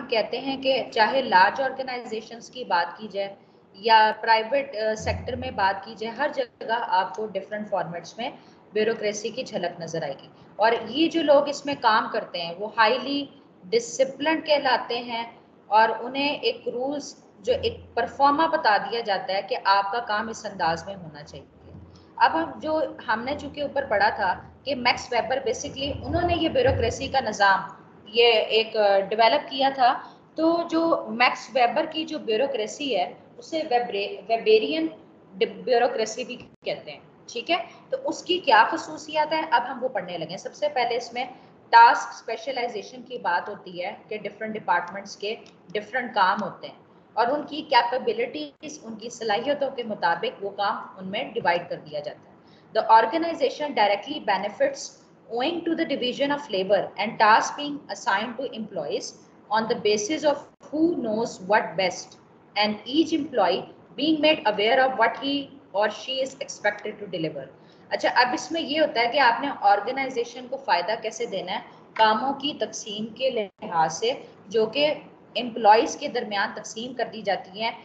हम कहते हैं कि चाहे लार्ज ऑर्गेनाइजेशंस की बात की जाए या प्राइवेट सेक्टर में बात की जाए, हर जगह आपको डिफरेंट फॉर्मेट्स में ब्यूरोक्रेसी की झलक नजर आएगी। और ये जो लोग इसमें काम करते हैं वो हाईली डिसिप्लिन कहलाते हैं और उन्हें एक रूल्स जो एक परफॉर्मा बता दिया जाता है कि आपका काम इस अंदाज में होना चाहिए। अब हम जो हमने चूंकि ऊपर पढ़ा था कि मैक्स वेबर बेसिकली उन्होंने ये ब्यूरोक्रेसी का निज़ाम ये एक डेवलप किया था। तो जो मैक्स वेबर की जो ब्यूरोक्रेसी है उसे वेबेरियन ब्यूरोक्रेसी भी कहते हैं। ठीक है, तो उसकी क्या खसूसियात है अब हम वो पढ़ने लगे। सबसे पहले इसमें टास्क स्पेशलाइजेशन की बात होती है कि डिफरेंट डिपार्टमेंट्स के डिफरेंट काम होते हैं और उनकी कैपेबिलिटीज उनकी सलाहियतों के मुताबिक वो काम उनमें डिवाइड कर दिया जाता है। The organization directly benefits owing to the division of labor and tasks being assigned to employees on the basis of who knows what best, and each employee being made aware of what he or she is expected to deliver। अच्छा, अब इसमें ये होता है कि आपने organisation को फायदा कैसे देना है, कामों की तकसीम के लिहाज से जो कि एम्प्लॉयज के दरमियान तकसीम कर दी जाती हैं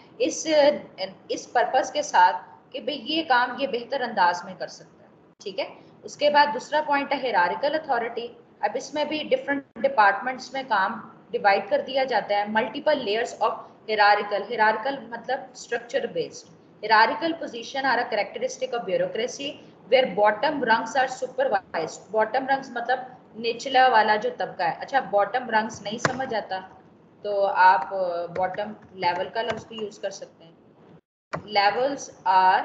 इस पर्पस के साथ कि भाई ये काम ये बेहतर अंदाज में कर सकता है। ठीक है, उसके बाद दूसरा पॉइंट है हिरारिकल अथॉरिटी। अब इसमें भी डिफरेंट डिपार्टमेंट्स में काम डिवाइड कर दिया जाता है। मल्टीपल लेयर्स ऑफ हिरारिकल मतलब structure based. Hierarchical position are a characteristic of bureaucracy where bottom rungs are supervised. Bottom rungs मतलब निचला वाला जो तबका है। अच्छा, बॉटम रंग्स नहीं समझ आता तो आप बॉटम लेवल का लफ्ज भी यूज कर सकते हैं। Levels are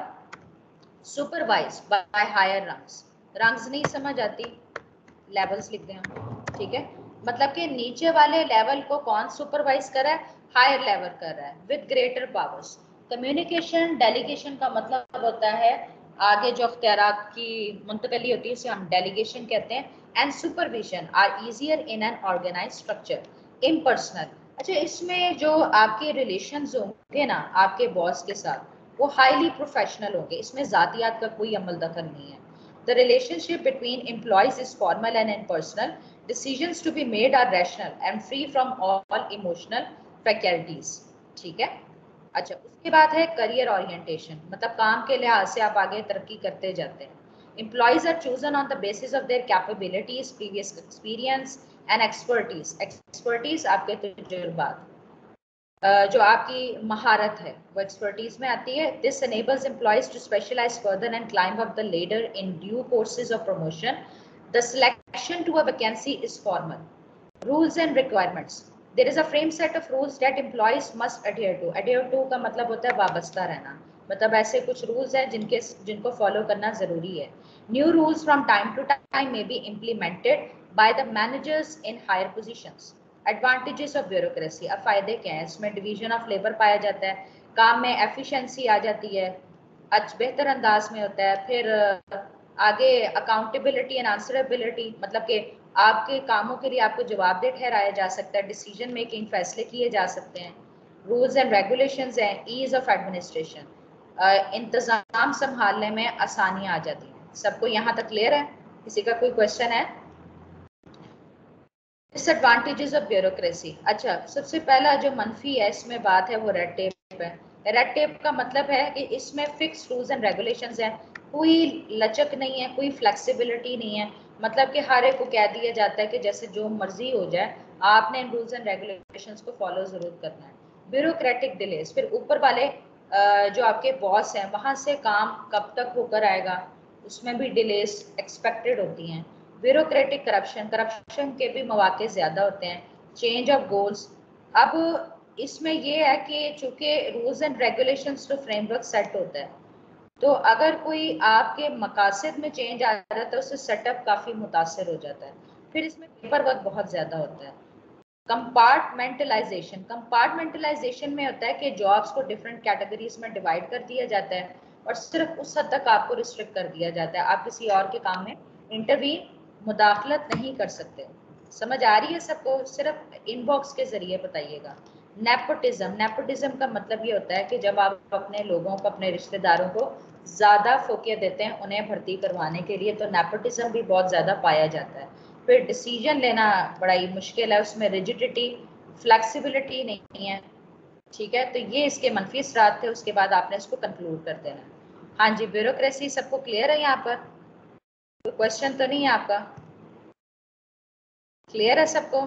supervised by higher rungs. Rungs नहीं समझ आती, लेवल्स लिखते हैं हम। ठीक है, मतलब कि नीचे वाले लेवल को कौन सुपरवाइज कर रहा है, हायर लेवल कर रहा है with greater powers. Communication delegation का मतलब होता है आगे जो अख्तियारात की मुंतकली होती है उसे हम डेलीगेशन कहते हैं। And supervision are easier in an organize structure impersonal. अच्छा, इसमें जो आपके रिलेशंस होंगे ना आपके बॉस के साथ वो हाईली प्रोफेशनल होंगे, इसमें जातियात का कोई अमल दखल नहीं है। The relationship between employees is formal and impersonal. Decisions to be made are rational and free from all emotional faculties। ठीक है, अच्छा उसके बाद है करियर ओरिएंटेशन, मतलब काम के लिहाज से आप आगे तरक्की करते जाते हैं। Employees are chosen on the basis of their capabilities, previous experience and expertise। Expertise आपके तजुर्बात, जो आपकी महारत है वो एक्सपर्टीज में आती है। This enables employees to specialize further and climb up the ladder in due courses of promotion। The selection to a vacancy is formal। Rules and requirements, there is a frame set of rules that employees must adhere to। adhere to का मतलब होता है वाबस्ता रहना, मतलब ऐसे कुछ rules हैं जिनको फॉलो करना जरूरी है। New rules from time to time may be implemented by the managers in higher positions। Advantages of bureaucracy, अब फायदे क्या है, इसमें डिवीजन ऑफ लेबर पाया जाता है, काम में एफिशिएंसी आ जाती है, बेहतर अंदाज में होता है। फिर आगे अकाउंटेबिलिटी एंड आंसरेबिलिटी, मतलब कि आपके कामों के लिए आपको जवाबदेह ठहराया जा सकता है, डिसीजन मेकिंग फैसले किए जा सकते हैं। रूल्स एंड रेगुलेशंस हैं, ईज ऑफ एडमिनिस्ट्रेशन, इंतजाम संभालने में आसानियां आ जाती हैं। सबको यहाँ तक क्लियर है? किसी का कोई क्वेश्चन है? Disadvantages of bureaucracy. अच्छा, सबसे पहला जो मनफी है इसमें बात है वो रेड टेप है। रेड टेप का मतलब है कि इसमें फिक्स रूल्स एंड रेगुलेशंस हैं, कोई लचक नहीं है, कोई फ्लेक्सिबिलिटी नहीं है, मतलब कि हर एक को कह दिया जाता है कि जैसे जो मर्जी हो जाए आपने इन रूल्स एंड रेगुलेशंस को फॉलो जरूर करना है। ब्यूरोक्रेटिक डिलेज, फिर ऊपर वाले जो आपके बॉस हैं वहाँ से काम कब तक होकर आएगा उसमें भी डिलेज एक्सपेक्टेड होती हैं। ब्यूरोक्रेटिक करप्शन, करप्शन के भी मौके ज़्यादा होते हैं। चेंज ऑफ गोल्स, अब इसमें ये है कि चूंकि रूल्स एंड रेगुलेशंस तो फ्रेमवर्क सेट होता है, तो अगर कोई आपके मकासद में चेंज आ रहा है तो उससे सेटअप काफ़ी मुतासर हो जाता है। फिर इसमें पेपर वर्क बहुत ज़्यादा होता है। कंपार्टमेंटलाइजेशन, कंपार्टमेंटलाइजेशन में होता है कि जॉब्स को डिफरेंट कैटेगरीज में डिवाइड कर दिया जाता है और सिर्फ उस हद तक आपको रिस्ट्रिक्ट कर दिया जाता है, आप किसी और के काम में इंटरवीन मुदाखलत नहीं कर सकते। समझ आ रही है सबको? सिर्फ इनबॉक्स के जरिए बताइएगा। नेपोटिज्म, नेपोटिज्म का मतलब ये होता है कि जब आप अपने लोगों को, अपने रिश्तेदारों को ज़्यादा फोकियत देते हैं उन्हें भर्ती करवाने के लिए, तो नेपोटिज्म भी बहुत ज़्यादा पाया जाता है। फिर डिसीजन लेना बड़ा ही मुश्किल है, उसमें रिजिडिटी, फ्लेक्सिबिलिटी नहीं है, ठीक है। तो ये इसके मनफी असरात थे, उसके बाद आपने इसको कंक्लूड कर देना। हाँ जी, ब्यूरोक्रेसी सबको क्लियर है? यहाँ पर कोई क्वेश्चन तो नहीं है आपका? क्लियर है सबको?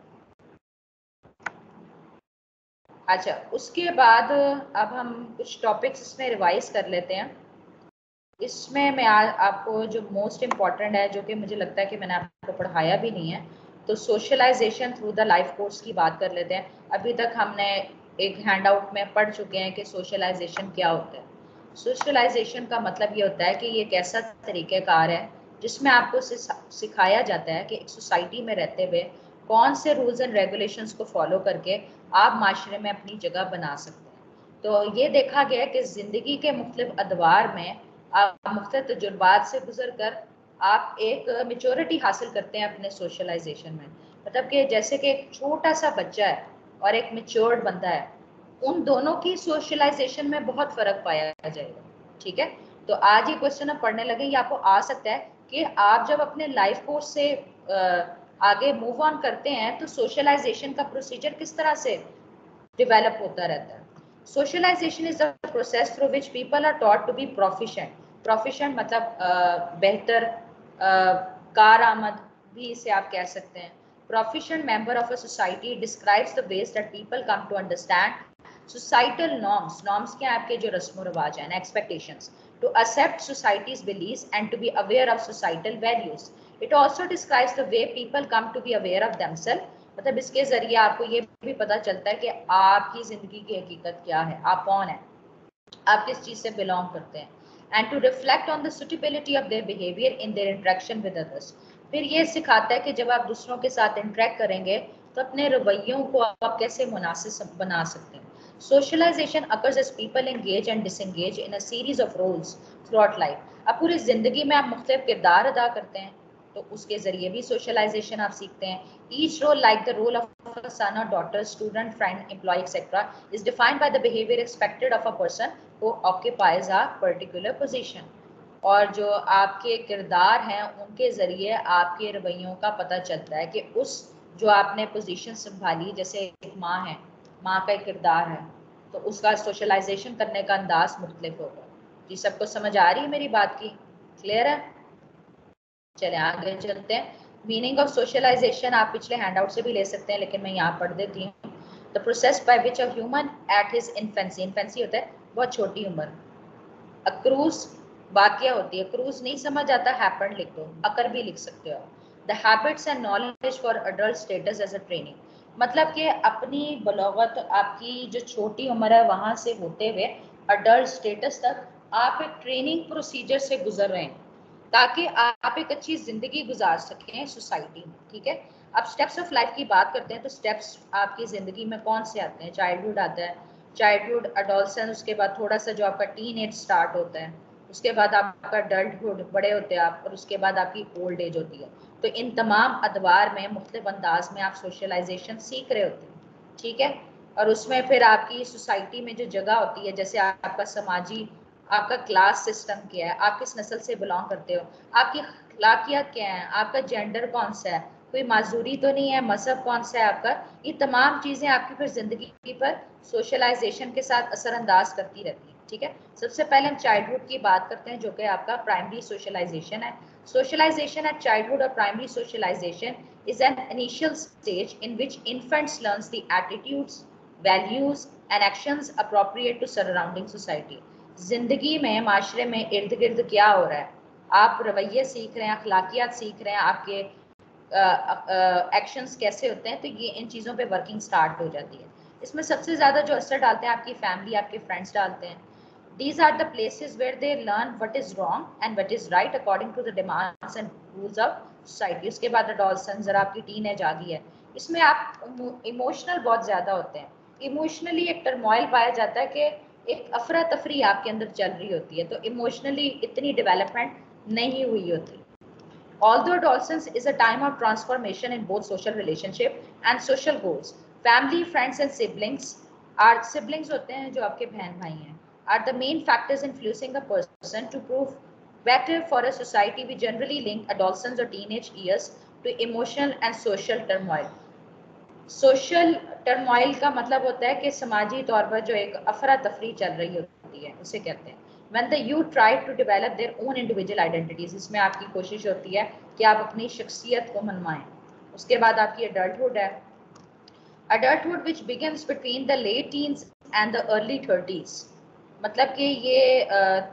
अच्छा, उसके बाद अब हम कुछ टॉपिक्स इसमें रिवाइज कर लेते हैं। इसमें मैं आपको जो मोस्ट इम्पॉर्टेंट है, जो कि मुझे लगता है कि मैंने आपको पढ़ाया भी नहीं है, तो socialization through the life course की बात कर लेते हैं। अभी तक हमने एक हैंडआउट में पढ़ चुके हैं कि सोशलाइजेशन क्या होता है। सोशलाइजेशन का मतलब ये होता है कि ये एक ऐसा तरीक़ेकार है जिसमें आपको सिखाया जाता है कि एक सोसाइटी में रहते हुए कौन से रूल्स एंड रेगुलेशंस को फॉलो करके आप माशरे में अपनी जगह बना सकते हैं। तो ये देखा गया कि ज़िंदगी के मुख्तलिफ अदवार में आप मुख्तलिफ तजुर्बात से गुजर कर आप एक मेच्योरिटी हासिल करते हैं अपने सोशलाइजेशन में। मतलब कि जैसे कि एक छोटा सा बच्चा है और एक मेच्योर्ड बंदा है, उन दोनों की सोशलाइजेशन में बहुत फ़र्क पाया जाएगा, ठीक है। तो आज ये क्वेश्चन अब पढ़ने लगे, ये आपको आ सकता है कि आप जब अपने लाइफ कोर्स से आगे मूव ऑन करते हैं तो सोशलाइजेशन का प्रोसीजर किस तरह से डेवलप होता रहता है। Socialization is the process through which people are taught to be proficient. Proficient मतलब बेहतर, कारआमद भी इसे आप कह सकते हैं। Proficient member of a society describes the ways that people come to understand societal norms के आपके जो रस्म रिवाज हैं, expectations, to accept society's beliefs and to be aware of societal values. It also describes the way people come to be aware of themselves. मतलब इसके जरिए आपको ये भी पता चलता है कि आपकी जिंदगी की हकीकत क्या है, आप कौन है, आप किस चीज से बिलोंग करते हैं। And to reflect on the suitability of their behaviour in their interaction with others. फिर ये सिखाता है कि जब आप दूसरों के साथ इंटरेक्ट करेंगे तो अपने रवैयों को आप कैसे मुनासिब बना सकते हैं। Socialization occurs as people engage and disengage in a series of roles throughout life. अब पूरी जिंदगी में आप मुख्तलिफ किरदार अदा करते हैं, तो उसके जरिए भी सोशलाइजेशन आप सीखते हैं। Each role like the role of a son और daughter, student, friend, employ etcetera is defined by the behaviour expected of a person who occupies a particular position. और जो आपके किरदार हैं उनके ज़रिए आपके रवैयों का पता चलता है कि उस जो आपने पोजीशन संभाली, जैसे एक माँ है, माँ का एक किरदार है, तो उसका सोशलाइजेशन करने का अंदाज मुख्तलिफ होगा। जी सबको समझ आ रही है मेरी बात की? क्लियर है? चले आगे चलते हैं। मीनिंग ऑफ सोशलाइजेशन आप पिछले हैंडआउट से भी ले सकते हैं, लेकिन मैं यहाँ पढ़ देती हूँ। The process by which a human at his infancy, infancy होता है बहुत छोटी उम्र, अक्रूज वाकया होती है, क्रूज नहीं समझ आता, हैपेंड लिख दो, अकर भी लिख सकते हो। The habits and knowledge for adult status as a training. मतलब कि अपनी बलौगत आपकी जो छोटी उम्र है वहां से होते हुए अडल्ट स्टेटस तक आप एक ट्रेनिंग प्रोसीजर से गुजर रहे हैं ताकि आप एक अच्छी जिंदगी गुजार सकें सोसाइटी में, ठीक है। अब स्टेप्स ऑफ लाइफ की बात करते हैं, तो स्टेप्स आपकी जिंदगी में कौन से आते हैं? चाइल्डहुड आता है, चाइल्डहुड, अडोलसेंस, उसके बाद थोड़ा सा जो आपका टीन एज स्टार्ट होता है, उसके बाद आपका अडल्टहुड, बड़े होते हैं आप, और उसके बाद आपकी ओल्ड एज होती है। तो इन तमाम अदवार में मुख्तलिफ अंदाज में आप सोशलाइजेशन सीख रहे होते हैं, ठीक है। और उसमें फिर आपकी सोसाइटी में जो जगह होती है, जैसे आपका समाजी, आपका क्लास सिस्टम क्या है, आप किस नस्ल से बिलोंग करते हो, आपकी अखलाकियात क्या है, आपका जेंडर कौन सा है, कोई माजूरी तो नहीं है, मजहब कौन सा है आपका, ये तमाम चीज़ें आपकी फिर ज़िंदगी पर सोशलाइजेशन के साथ असरअंदाज करती रहती हैं, ठीक है। सबसे पहले हम चाइल्डहुड की बात करते हैं, जो कि आपका प्राइमरी सोशलाइजेशन है। सोशलाइजेशन एट चाइल्डहुड और primary socialization is an initial stage in which infants learns the attitudes, values and actions appropriate to surrounding society. जिंदगी में, माशरे में इर्द गिर्द क्या हो रहा है, आप रवैये सीख रहे हैं, अखलाकियात सीख रहे हैं, आपके एक्शंस कैसे होते हैं, तो ये इन चीज़ों पे वर्किंग स्टार्ट हो जाती है। इसमें सबसे ज़्यादा जो असर डालते हैं आपकी फैमिली, आपके फ्रेंड्स डालते हैं। These are the places where they learn what is wrong and what is right according to the demands and rules of society. उसके बाद adolescence, जरा आपकी टीनेज आ गई है, इसमें आप इमोशनल बहुत ज़्यादा होते हैं, इमोशनली एक टर्मोइल पाया जाता है कि एक अफरा तफरी आपके अंदर चल रही होती है, तो इमोशनली इतनी डेवलपमेंट नहीं हुई होती। Although adolescence is a time of transformation in both social relationship and social goals, family, friends and siblings are siblings होते हैं जो आपके बहन भाई हैं, are the main factors influencing a person to prove better for a society. We generally link adolescence or teenage years to emotional and social turmoil. Social turmoil का मतलब होता है कि समाजी तौर पर जो एक अफरा तफरी चल रही होती है उसे कहते हैं। When the youth try to develop their own individual identities, इसमें आपकी कोशिश होती है कि आप अपनी शख्सियत को मनवाएं। उसके बाद आपकी अडल्टहुड है, adulthood which begins between the late teens and the early 30s, मतलब कि ये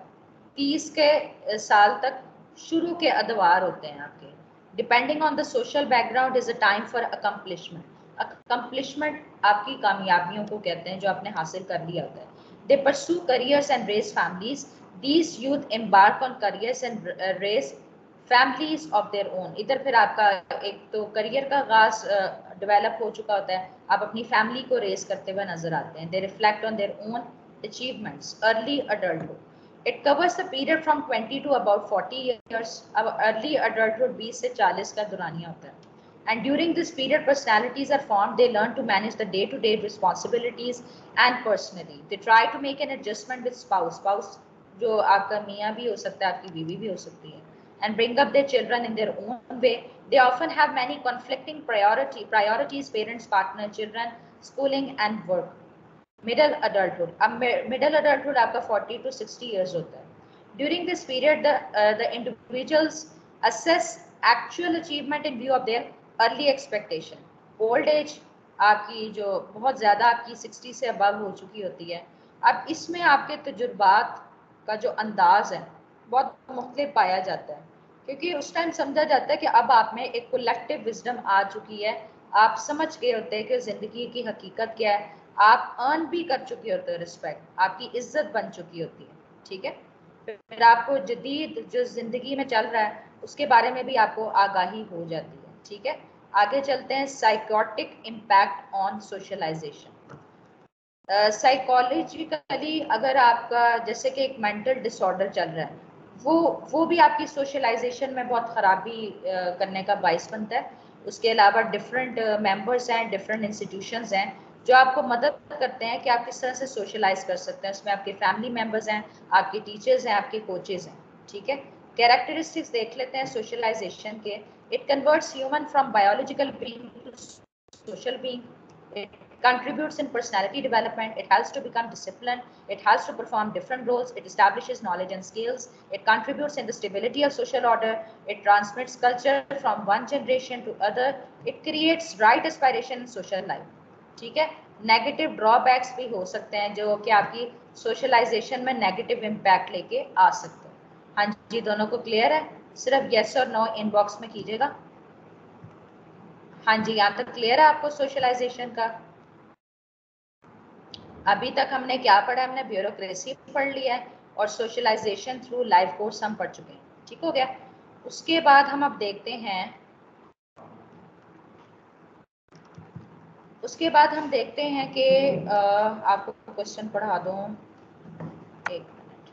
30 के साल तक शुरू के अदवार होते हैं आपके। Depending on the social background is a time for accomplishment. Accomplishment आपकी कामयाबियों को कहते हैं जो आपने हासिल कर लिया होता है। They pursue careers and raise families. These youth embark on careers and raise families of their own. इधर फिर आपका एक तो करियर का आगाज डेवलप हो चुका होता है, आप अपनी फैमिली को रेस करते हुए नजर आते हैं। They reflect on their own achievements. Early adulthood, it covers the period from 20 to about 40 years। अब अर्ली अडल्टहुड 20 से 40 का दुरानिया होता है। and during this period personalities are formed। they learn to manage the day to day responsibilities and personally they try to make an adjustment with spouse जो आपका मियाँ भी हो सकता है, आपकी बीवी भी हो सकती है, and bring up their children in their own way। they often have many conflicting priorities, parents, partner, children, schooling and work। Middle adulthood, अब मिडल अडल्टहुड आपका 40 to 60 years होता है। During this period the individuals assess actual achievement in view of their early expectation. Old age आपकी जो बहुत ज़्यादा आपकी 60 से अबव हो चुकी होती है, अब इसमें आपके तजुर्बात का जो अंदाज है बहुत मुख्तलिफ पाया जाता है, क्योंकि उस टाइम समझा जाता है कि अब आप में एक कलेक्टिव विजडम आ चुकी है। आप समझ गए होते हैं कि ज़िंदगी की हकीकत क्या है, आप अर्न भी कर चुके होते हो रिस्पेक्ट, आपकी इज्जत बन चुकी होती है। ठीक है, फिर आपको जदीद जो जिंदगी में चल रहा है उसके बारे में भी आपको आगाही हो जाती है। ठीक है, आगे चलते हैं। Psychotic impact on socialization. Psychologically अगर आपका जैसे कि एक मेंटल डिसऑर्डर चल रहा है, वो भी आपकी सोशलाइजेशन में बहुत ख़राबी करने का बाइस बनता है। उसके अलावा डिफरेंट मेंबर्स हैं, डिफरेंट इंस्टीट्यूशंस हैं जो आपको मदद करते हैं कि आप किस तरह से सोशलाइज कर सकते हैं। उसमें आपके फैमिली मेंबर्स हैं, आपके टीचर्स हैं, आपके कोचेज हैं। ठीक है, कैरेक्टरिस्टिक्स देख लेते हैं सोशलाइजेशन के। It converts human from biological being to social being. It contributes in personality development। It helps to become disciplined। It helps to perform different roles। It establishes knowledge and skills। It contributes in the stability of social order। It transmits culture from one generation to other। It creates right aspiration in social life। ठीक है, negative drawbacks भी हो सकते हैं जो कि आपकी socialisation में नेगेटिव इम्पैक्ट लेके आ सकते हैं। हाँ जी, दोनों को क्लियर है? सिर्फ यस और नो इनबॉक्स में कीजिएगा। हाँ जी, यहाँ तक क्लियर है आपको सोशलाइजेशन का? अभी तक हमने क्या पढ़ा? हमने ब्यूरोक्रेसी पढ़ लिया है और सोशलाइजेशन थ्रू लाइफ कोर्स हम पढ़ चुके हैं। ठीक हो गया? उसके बाद हम अब देखते हैं, उसके बाद हम देखते हैं कि आपको क्वेश्चन पढ़ा दूं, एक मिनट।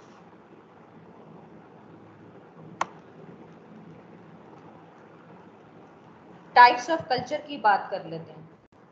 टाइप्स ऑफ कल्चर की बात कर लेते हैं।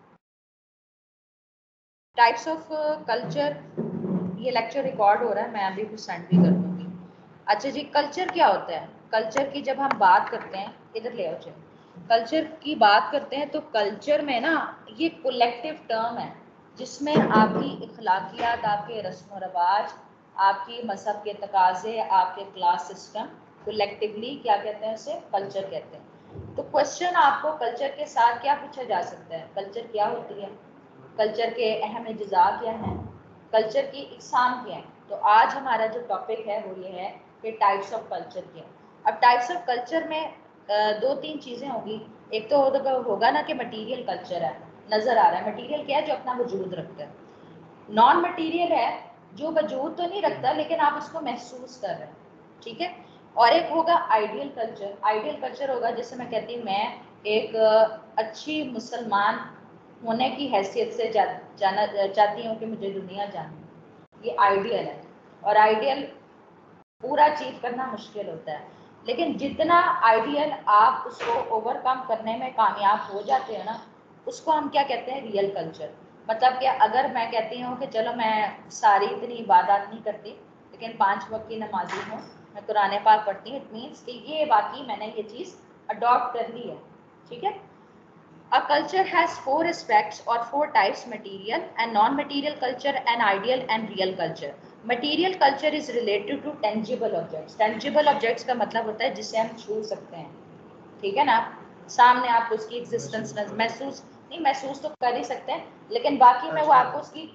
टाइप्स ऑफ कल्चर, ये लेक्चर रिकॉर्ड हो रहा है, मैं अभी कुछ सेंड भी कर दूंगी। अच्छा जी, कल्चर क्या होता है? कल्चर की जब हम बात करते हैं, इधर ले आओ चलो, कल्चर की बात करते हैं तो कल्चर में ना ये कलेक्टिव टर्म है जिसमें आपकी इखलाकियात, आपके रस्म रवाज, आपकी मजहब के तकाजे, आपके क्लास सिस्टम, कलेक्टिवली क्या कहते हैं उसे? कल्चर कहते हैं। तो क्वेश्चन आपको कल्चर के साथ क्या पूछा जा सकता है? कल्चर क्या होती है, कल्चर के अहम अज्जा क्या हैं, कल्चर की इकसाम क्या है। तो आज हमारा जो टॉपिक है वो ये है कि टाइप्स ऑफ कल्चर क्या है। अब टाइप्स ऑफ कल्चर में दो तीन चीज़ें होंगी। एक तो होगा ना कि मटीरियल कल्चर है, नज़र आ रहा है। मटीरियल क्या है? जो अपना वजूद रखता है। नॉन मटीरियल है जो वजूद तो नहीं रखता लेकिन आप उसको महसूस कर रहे हैं। ठीक है, और एक होगा आइडियल कल्चर। आइडियल कल्चर होगा जैसे मैं कहती हूँ मैं एक अच्छी मुसलमान होने की हैसियत से जाना चाहती हूँ कि मुझे दुनिया जाने, ये आइडियल है। और आइडियल पूरा अचीव करना मुश्किल होता है, लेकिन जितना आइडियल आप उसको ओवरकम करने में कामयाब हो जाते हैं ना, उसको हम क्या कहते हैं? Real culture. मतलब कि अगर मैं कहती हूँ कि चलो मैं सारी इतनी इबादत नहीं करती लेकिन 5 वक्त की नमाजी हूँ, मैं कुरान पाक पढ़ती हूँ, इट मीन्स कि ये बाकी मैंने ये चीज़ अडॉप्ट कर ली है। ठीक है, A culture has four aspects or four types: material and non-material culture, and ideal and real culture. Material culture is related to tangible objects. Tangible objects का मतलब होता है जिसे हम छू सकते हैं, ठीक है ना, सामने आपको उसकी एग्जिस्टेंस महसूस तो कर ही सकते हैं, लेकिन बाकी में वो आपको उसकी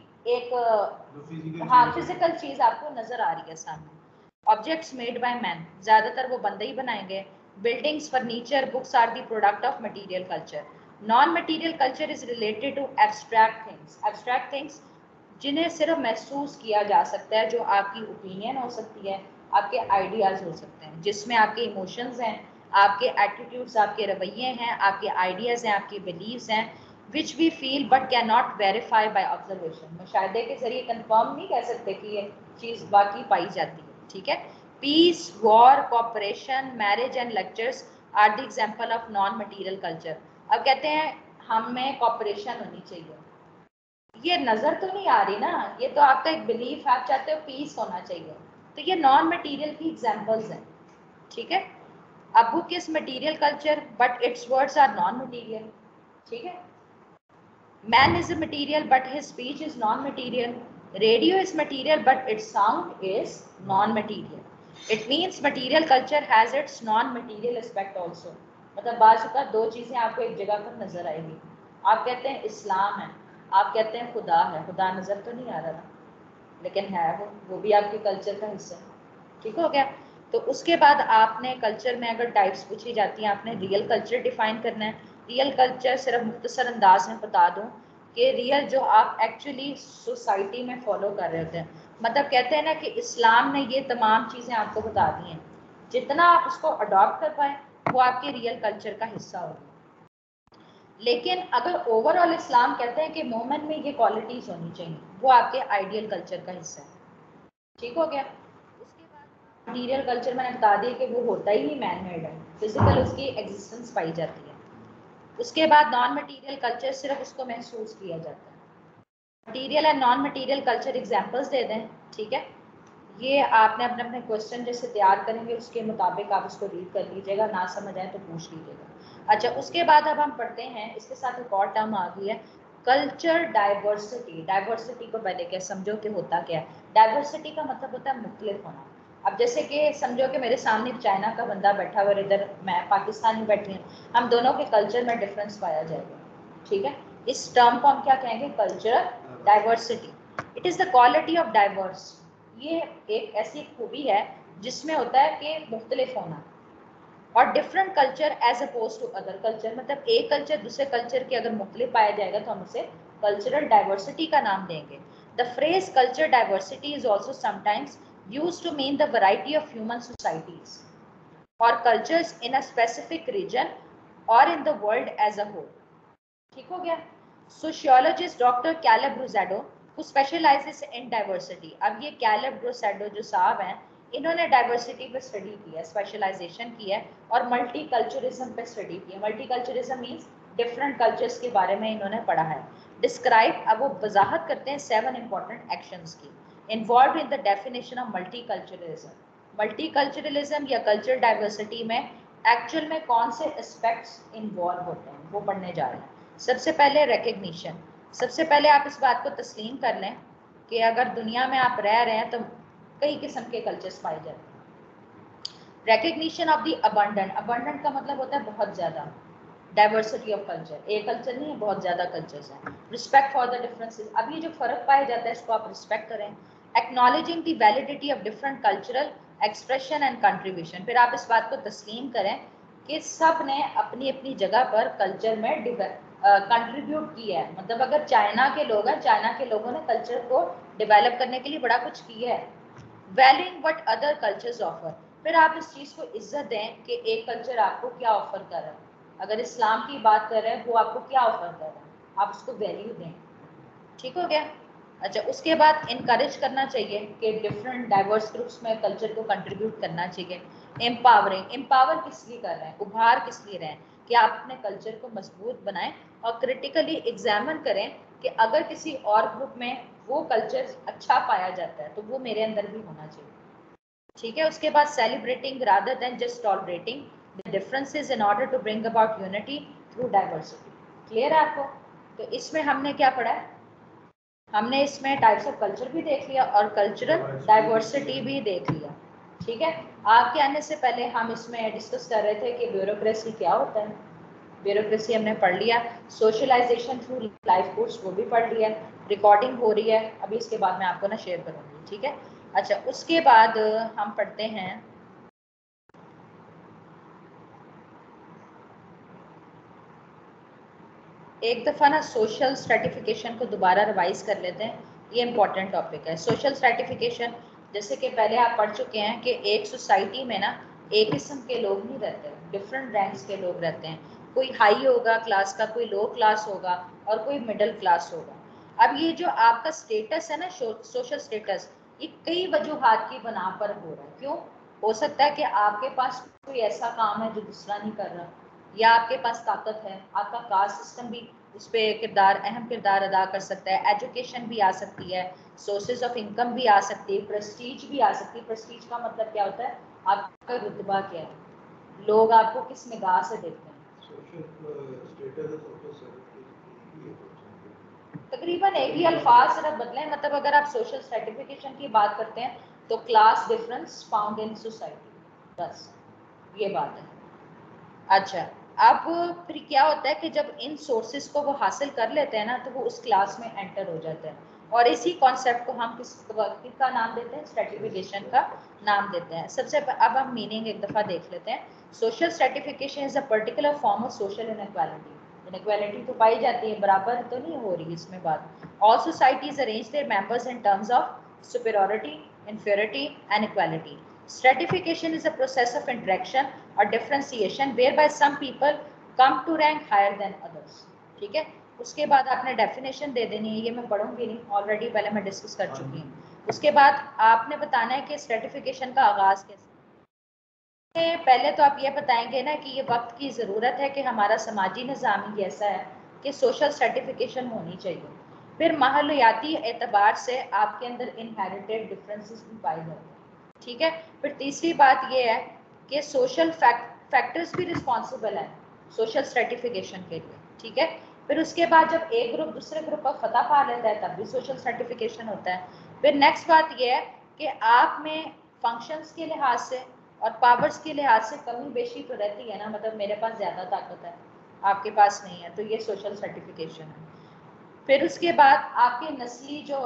एक हाँ फिजिकल चीज आपको नजर आ रही है सामने। ऑब्जेक्ट्स मेड बाय मैन, ज्यादातर वो बंदे ही बनाएंगे। Buildings, furniture, books are the product of material culture. Non material culture is related to abstract things. Abstract things जिन्हें सिर्फ महसूस किया जा सकता है, जो आपकी ओपिनियन हो सकती है, आपके आइडियाज हो सकते हैं, जिसमें आपके इमोशंस हैं, आपके एटीट्यूड्स, आपके रवैये हैं, आपके आइडियाज हैं, आपके बिलीव्स हैं, which we feel but can not verify by observation. मुशाहिदे के जरिए कंफर्म नहीं कह सकते कि ये चीज़ बाकी पाई जाती है, ठीक है। Peace, war, cooperation, marriage and lectures are the example of non material culture. अब कहते हैं हम में कॉपरेशन होनी चाहिए, ये नजर तो नहीं आ रही ना, ये तो आपका एक बिलीफ है, आप चाहते हो पीस होना चाहिए, तो ये नॉन मटेरियल की एग्जांपल्स हैं, ठीक है। A book is material culture but its words are non material, ठीक है। Man is a material but his speech is non material. Radio is material but its sound is non material. It means material culture has its non material aspect also. मतलब बात का दो चीजें आपको एक जगह पर नजर आएगी। आप कहते हैं इस्लाम है, आप कहते हैं खुदा है, खुदा नजर तो नहीं आ रहा, लेकिन है वो भी आपके कल्चर का हिस्सा है, ठीक हो गया। तो उसके बाद आपने कल्चर में अगर टाइप्स पूछी जाती हैं, आपने रियल कल्चर डिफाइन करना है। रियल कल्चर सिर्फ मुख्तसर अंदाज में बता दूं कि रियल जो आप एक्चुअली सोसाइटी में फॉलो कर रहे होते हैं, मतलब कहते हैं ना कि इस्लाम ने ये तमाम चीज़ें आपको बता दी हैं, जितना आप उसको अडॉप्ट कर पाए वो आपके रियल कल्चर का हिस्सा होगा। लेकिन अगर ओवरऑल इस्लाम कहते हैं कि मोमेन में ये क्वालिटीज होनी चाहिए, वो आपके आइडियल कल्चर का हिस्सा है, ठीक हो गया। उसके बाद मटीरियल कल्चर मैंने बता दिया कि वो होता ही नहीं मैन मेड है, फिजिकल उसकी एग्जिस्टेंस पाई जाती है। उसके बाद नॉन मटीरियल कल्चर सिर्फ उसको महसूस किया जाता है। Material and non material culture examples दे दें, ठीक है। ये आपने अपने अपने क्वेश्चन जैसे तैयार करेंगे उसके मुताबिक आप इसको रीड कर लीजिएगा, ना समझ आए तो पूछ लीजिएगा। अच्छा, उसके बाद अब हम पढ़ते हैं, इसके साथ एक और टर्म आ गई है कल्चर डाइवर्सिटी। डाइवर्सिटी को पहले क्या समझो कि होता क्या है। डाइवर्सिटी का मतलब होता है मुख्तलिफ होना। अब जैसे कि समझो कि मेरे सामने चाइना का बंदा बैठा हुआ, इधर मैं पाकिस्तान में बैठी हूँ, हम दोनों के कल्चर में डिफरेंस पाया जाएगा, ठीक है। इस टर्म को हम क्या कहेंगे, culture diversity. It is the quality of diverse. ये एक ऐसी खूबी है जिसमें होता है कि मुख्तलिफ होना। और different culture as oppose to other culture, मतलब एक कल्चर दूसरे कल्चर के अगर मुख्तलिफ पाया जाएगा तो हम उसे कल्चरल डाइवर्सिटी का नाम देंगे। The phrase culture diversity is also sometimes use to mean the variety of human societies और cultures in a specific region और in the world as a whole, ठीक हो गया। Sociologist doctor Caleb Rosado who specializes in diversity। अब ये Caleb रोसेडो जो साहब हैं, इन्होंने डाइवर्सिटी पे स्टडी की है, स्पेशलाइजेशन की है और मल्टी कल्चरिज्म पे स्टडी की है। Multi culturism means different cultures के बारे में इन्होंने पढ़ा है। डिस्क्राइब, अब वो वजाहत करते हैं 7 इंपॉर्टेंट एक्शंस की involve in the definition of multi culturalism. Multi culturalism या कल्चर डाइवर्सिटी में एक्चुअल में कौन से एस्पेक्ट्स इन्वॉल्व होते हैं वो पढ़ने जा रहे हैं। सबसे पहले रिकग्निशन। सबसे पहले आप इस बात को तस्लीम कर लें कि अगर दुनिया में आप रह रहे हैं तो कई किस्म के कल्चर्स पाए जाते हैं। Recognition of the abundant. Abundant का मतलब होता है बहुत ज़्यादा। डाइवर्सिटी ऑफ कल्चर, एक कल्चर नहीं है, बहुत ज़्यादा कल्चर्स हैं। Respect for the differences. अब ये जो फ़र्क पाया जाता है इसको आप रिस्पेक्ट करें। Acknowledging the validity of different cultural expression and contribution. फिर आप इस बात को तस्लीम करें कि सब ने अपनी अपनी जगह पर कल्चर में कंट्रीब्यूट किया है। मतलब अगर चाइना के लोग हैं, चाइना के लोगों ने कल्चर को डेवलप करने के लिए बड़ा कुछ किया है। Valuing what other cultures offer. फिर आप इस चीज़ को इज्जत दें कि एक कल्चर आपको क्या ऑफर कर रहा है। अगर इस्लाम की बात कर रहे हैं वो आपको क्या ऑफर कर रहा है, आप उसको वैल्यू दें, ठीक हो गया। अच्छा, उसके बाद इनकरेज करना चाहिए कि डिफरेंट डाइवर्स ग्रुप्स में कल्चर को कंट्रीब्यूट करना चाहिए। एम्पावरिंग, एम्पावर किस लिए कर रहे हैं, उभार किस लिए रहे हैं कि आप अपने कल्चर को मजबूत बनाएं और क्रिटिकली एग्जामिन करें कि अगर किसी और ग्रुप में वो कल्चर अच्छा पाया जाता है तो वो मेरे अंदर भी होना चाहिए, ठीक है। उसके बाद celebrating rather than just tolerating the differences in order to bring about unity through diversity. Clear है आपको? तो इसमें हमने क्या पढ़ा है, हमने इसमें टाइप्स ऑफ कल्चर भी देख लिया और कल्चरल डाइवर्सिटी भी देख लिया। ठीक है, आपके आने से पहले हम इसमें डिस्कस कर रहे थे कि ब्यूरोक्रेसी क्या होता है। ब्यूरोक्रेसी हमने पढ़ लिया, सोशलाइजेशन थ्रू लाइफ कोर्स वो भी पढ़ लिया, रिकॉर्डिंग हो रही है अभी, इसके बाद मैं आपको ना शेयर करूंगी। ठीक है, अच्छा उसके बाद हम पढ़ते हैं एक दफ़ा ना सोशल स्ट्रेटिफिकेशन को दोबारा रिवाइज कर लेते हैं, ये इंपॉर्टेंट टॉपिक है। सोशल स्ट्रेटिफिकेशन जैसे कि पहले आप पढ़ चुके हैं कि एक सोसाइटी में ना एक किस्म के लोग नहीं रहते, डिफरेंट रैंक्स के लोग रहते हैं। कोई हाई होगा क्लास का, कोई लो क्लास होगा और कोई मिडिल क्लास होगा। अब ये जो आपका स्टेटस है ना, सोशल स्टेटस, ये कई वजूहात की बना पर हो रहा है। क्यों? हो सकता है कि आपके पास कोई ऐसा काम है जो दूसरा नहीं कर रहा, या आपके पास ताकत है, आपका कास्ट सिस्टम भी उस पर अहम किरदार अदा कर सकता है, एजुकेशन भी आ सकती है, सोर्सेज ऑफ इनकम भी आ सकती है, प्रेस्टीज भी आ सकती है। प्रेस्टीज का मतलब क्या होता है, आपका रुतबा क्या है, लोग आपको किस निगाह से देखते हैं। तकरीबन एक ही अल्फाज सिर्फ बदले, मतलब अगर आप सोशल सर्टिफिकेशन की बात करते हैं तो class difference found in society, बस ये बात है। अच्छा, अब फिर क्या होता है कि जब इन सोर्सेज को वो हासिल कर लेते हैं ना तो वो उस क्लास में एंटर हो जाते हैं, और इसी कॉन्सेप्ट को हम किसका नाम देते हैं, स्ट्रेटिफिकेशन का नाम देते हैं। सबसे अब हम मीनिंग एक दफ़ा देख लेते हैं। Social stratification is a particular form of social inequality. Inequality तो पाई जाती है, बराबर तो नहीं हो रही इसमें बात। All societies arrange their members in terms of superiority, inferiority and equality. Stratification is a process of interaction or differentiation whereby some people come to rank higher than others. ठीक है, उसके बाद आपने डेफिनेशन दे देनी है, ये मैं पढ़ूंगी नहीं, ऑलरेडी पहले मैं डिस्कस कर चुकी हूँ। उसके बाद आपने बताना है कि स्ट्रेटिफिकेशन का आगाज कैसे। पहले तो आप ये बताएंगे ना कि ये वक्त की ज़रूरत है कि हमारा समाजी निज़ाम ही ऐसा है कि सोशल सर्टिफिकेशन होनी चाहिए। फिर माहौलियाती एतबार से आपके अंदर इनहेरिटेड डिफरेंसेस भी पाए जाते हैं। ठीक है, फिर तीसरी बात ये है कि सोशल फैक्टर्स भी रिस्पॉन्सिबल हैं सोशल सर्टिफिकेशन के लिए। ठीक है, फिर उसके बाद जब एक ग्रुप दूसरे ग्रुप पर फतह पा लेता है तब भी सोशल सर्टिफिकेशन होता है। फिर नेक्स्ट बात ये है कि आप में फंक्शंस के लिहाज से और पावर्स के लिहाज से कमी बेशी तो रहती है ना, मतलब मेरे पास ज़्यादा ताकत है, आपके पास नहीं है, तो ये सोशल सर्टिफिकेशन है। फिर उसके बाद आपके नस्ली जो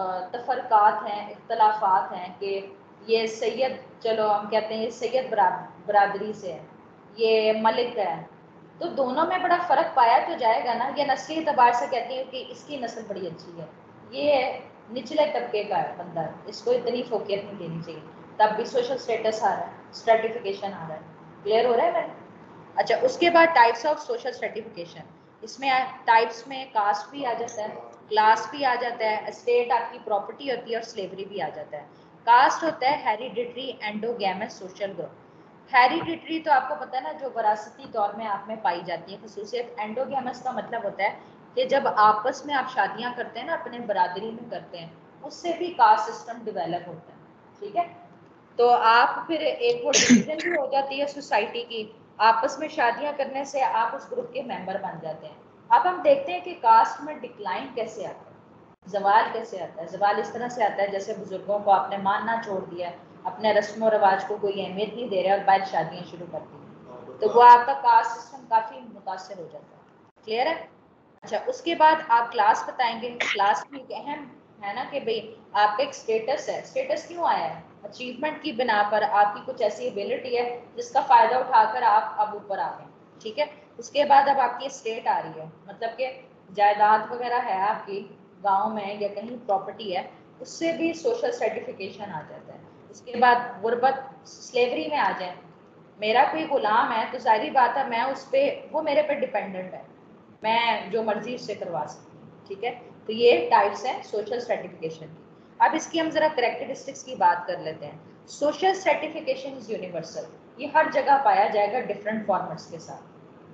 तफरकात हैं, इख्तलाफात हैं कि ये सैयद, चलो हम कहते हैं ये सैयद बरादरी से है, ये मलिक है, तो दोनों में बड़ा फ़र्क पाया तो जाएगा ना। ये नस्ली एतबार से कहती है कि इसकी नस्ल बड़ी अच्छी है, ये निचले तबके का है बंदा, इसको इतनी फोकियत नहीं देनी चाहिए, तब भी सोशल स्टेटस आ रहा है, स्ट्रेटिफिकेशन आ रहा है। क्लियर हो रहा है मैंने? अच्छा, उसके बाद टाइप्स ऑफ सोशल स्ट्रेटिफिकेशन, इसमें टाइप्स में कास्ट भी आ जाता है, क्लास भी आ जाता है, स्टेट आपकी प्रॉपर्टी होती है और स्लेवरी भी आ जाता है। कास्ट होता है hereditary endogamous social group. Hereditary तो आपको पता है ना, जो वरासती तौर में आप में पाई जाती है खसूसियत। एंडोगैमस का मतलब होता है कि जब आपस में आप शादियां करते हैं ना, अपने बरादरी में करते हैं, उससे भी कास्ट सिस्टम डेवलप होता है। ठीक है, तो आप फिर एक वो डिवीजन भी हो जाती है सोसाइटी की, आपस में शादियां करने से आप उस ग्रुप के मेंबर बन जाते हैं। अब हम देखते हैं कि कास्ट में डिक्लाइन कैसे आता है, जवाल कैसे आता है। जवाल इस तरह से आता है जैसे बुजुर्गों को आपने मानना छोड़ दिया, अपने रस्म और रवाज को कोई अहमियत नहीं दे रहे और बाद शादियां शुरू कर दी, तो वो आपका कास्ट सिस्टम काफी मुतासर हो जाता है। क्लियर है? अच्छा, उसके बाद आप क्लास बताएंगे। क्लास भी एक अहम है ना कि भाई आपका एक स्टेटस है। स्टेटस क्यों आया है? अचीवमेंट की बिना पर, आपकी कुछ ऐसी एबिलिटी है जिसका फायदा उठाकर आप अब ऊपर आ गए। ठीक है, उसके बाद अब आपकी स्टेट आ रही है, मतलब कि जायदाद वगैरह है आपकी गांव में या कहीं प्रॉपर्टी है, उससे भी सोशल सर्टिफिकेशन आ जाता है। उसके बाद गुर्बत, स्लेवरी में आ जाए, मेरा कोई गुलाम है तो सारी बात है मैं उस पर, वो मेरे पे डिपेंडेंट है, मैं जो मर्जी उससे करवा सकती हूँ। ठीक है, तो ये टाइप्स हैं सोशल सर्टिफिकेशन की। अब इसकी हम जरा करेक्टरिस्टिक्स की बात कर लेते हैं। सोशल सर्टिफिकेशन इज यूनिवर्सल, ये हर जगह पाया जाएगा डिफरेंट फॉर्मेट्स के साथ।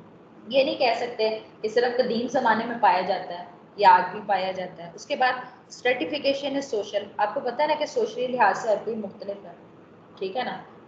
ये नहीं कह सकते कि सिर्फ कदीम ज़माने में पाया जाता है, या आज भी पाया जाता है। उसके बाद सर्टिफिकेशन इज सोशल, आपको पता है ना कि सोशली लिहाज से हर कोई मुख्तलिफ है। ठीक है ना,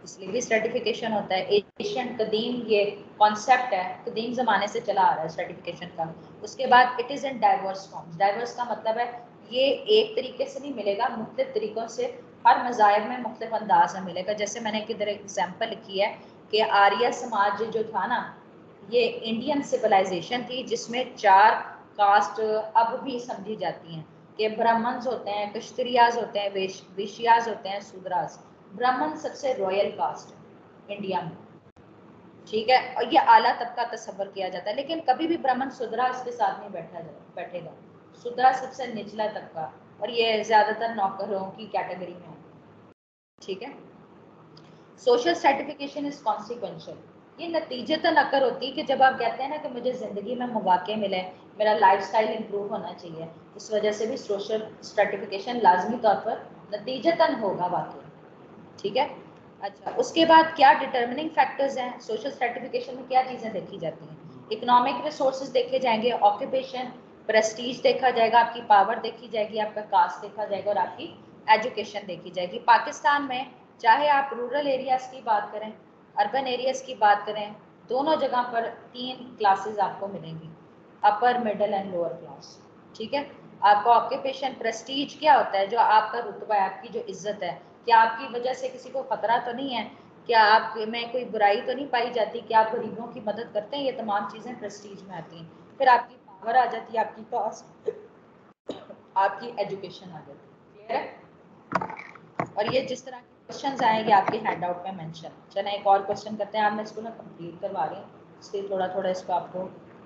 इसलिए भी सर्टिफिकेशन होता है। एशियन कदीम ये कॉन्सेप्ट है, कदीम ज़माने से चला आ रहा है सर्टिफिकेशन का। उसके बाद it is in diverse forms. Diverse का मतलब है ये एक तरीके से नहीं मिलेगा, मुख्तलिफ तरीक़ों से, हर मज़ाहिब में मुख्तलिफ अंदाज में मिलेगा। जैसे मैंने किधर एग्जाम्पल लिखी है कि आर्य समाज जो था ना, ये इंडियन सिविलाइजेशन थी जिसमें 4 कास्ट अब भी समझी जाती हैं कि ब्राह्मण्स होते हैं, कश्तरियाज होते हैं, वेश्याज होते हैं, शूद्रास। ब्राह्मण सबसे रॉयल कास्ट है इंडिया में, ठीक है, और ये आला तबका तस्वर किया जाता है। लेकिन कभी भी ब्राह्मण शूद्रा इसके साथ नहीं बैठेगा। शूद्रा सबसे निचला तबका, और ये ज्यादातर नौकरों की कैटेगरी में है, ठीक है। Social certification is consequential. ये नतीजतन अकर होती है कि जब आप कहते हैं ना कि मुझे ज़िंदगी में मौके मिले, मेरा लाइफस्टाइल इंप्रूव होना चाहिए, इस वजह से भी सोशल सर्टिफिकेशन लाजमी तौर पर नतीजतन होगा वाकई, ठीक है। अच्छा, उसके बाद क्या डिटर्मिनिंग फैक्टर्स हैं सोशल सर्टिफिकेशन में, क्या चीज़ें देखी जाती हैं? इकोनॉमिक रिसोर्सेज देखे जाएंगे, ऑक्यूपेशन, प्रेस्टीज देखा जाएगा, आपकी पावर देखी जाएगी, आपका कास्ट देखा जाएगा, और आपकी एजुकेशन देखी जाएगी। पाकिस्तान में चाहे आप रूरल एरियाज की बात करें, अर्बन एरियाज की बात करें, दोनों जगह पर 3 क्लासेस आपको मिलेंगी, upper, middle and lower class, ठीक है। आपका ऑक्यूपेशन, प्रेस्टीज क्या होता है? जो आपका रुतबा है, आपकी जो इज्जत है, क्या आपकी वजह से किसी को खतरा तो नहीं है, क्या आप में कोई बुराई तो नहीं पाई जाती, क्या आप गरीबों की मदद करते हैं, ये तमाम चीज़ें प्रेस्टीज में आती हैं। फिर आपकी पावर आ जाती है, आपकी कास्ट, आपकी एजुकेशन आ जाती है, क्लियर है। और ये जिस तरह के क्वेश्चन आएंगे आपके हैंड आउट में मेंशन। चलें एक और क्वेश्चन करते हैं। आप मैं इसको ना कंप्लीट करवा रही हूँ, इसलिए थोड़ा थोड़ा इसको आपको।